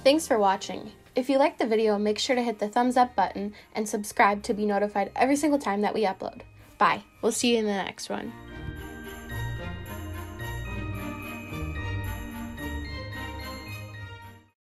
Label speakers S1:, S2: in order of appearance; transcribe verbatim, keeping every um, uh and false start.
S1: Thanks for watching. If you liked the video, make sure to hit the thumbs up button and subscribe to be notified every single time that we upload. Bye. We'll see you in the next one.